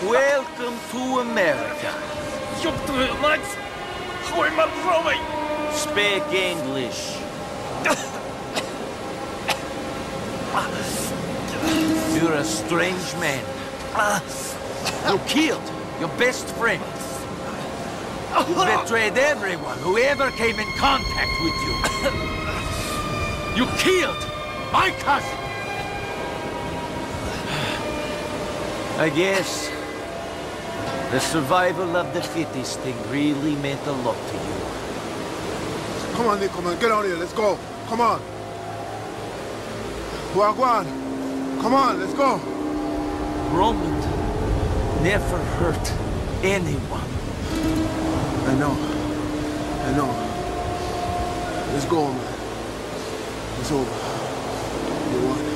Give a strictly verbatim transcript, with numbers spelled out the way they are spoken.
Welcome to America. Speak English. You're a strange man. You killed your best friend. You betrayed everyone who ever came in contact with you. You killed my cousin. I guess the survival of the fittest thing really meant a lot to you. Come on, Niko, man. Get out here. Let's go. Come on. Wagwan. Come on, let's go. Roman never hurt anyone. I know. I know. Let's go, man. It's over. You won.